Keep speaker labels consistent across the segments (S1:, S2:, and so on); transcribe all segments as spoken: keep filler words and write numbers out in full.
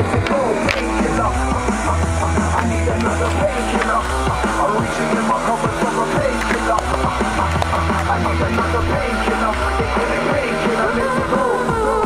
S1: let it go, painkiller. I need another painkiller. I'm reaching in my cupboard for a painkiller. I need another painkiller. They call it painkiller, let it go.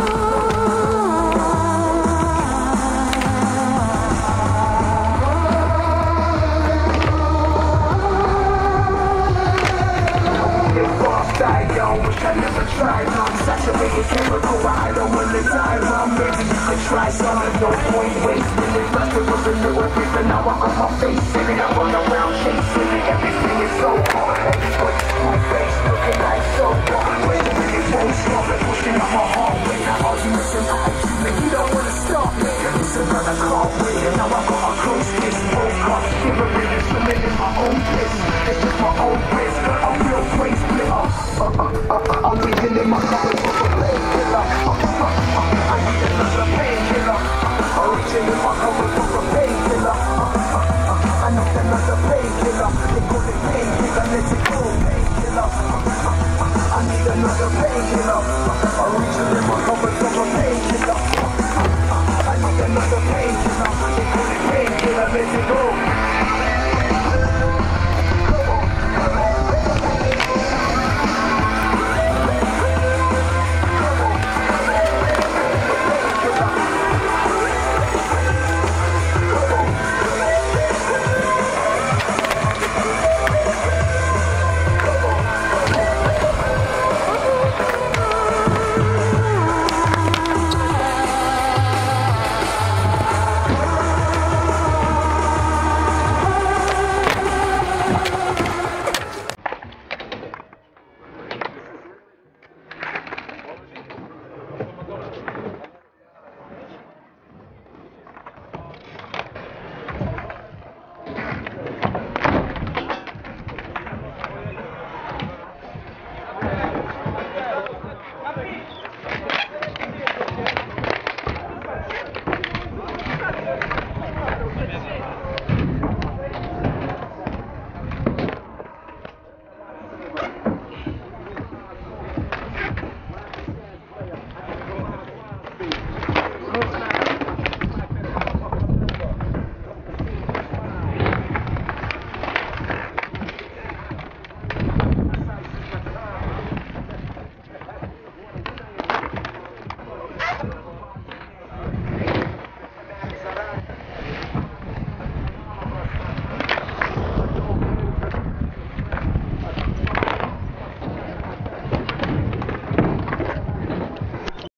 S1: Wish I never tried none. Saturated chemical, but I don't wanna die wrong. Maybe you could try some. No point wasting it. First it was a little bit, but now I got my face in it. I run around chasing it. Everything is so hard. Everybody's my face looking like so hard. When it really won't stop it, pushing up my heart rate. Now arguments and attitude, you don't wanna stop me. Listen, man, I can't wait. And now I got a close kiss. Woke up, shivering and swimming in my own piss. It's just my own risk. A real brain splitter. Uh, uh, uh, uh, I'm reaching in my cupboard for a painkiller. Uh, uh, uh, uh, I need another painkiller. I'm reaching in my cupboard for a painkiller. Uh, uh, uh, I need another painkiller. They call it painkiller, let it go, painkiller. Uh, uh, uh, I need another painkiller.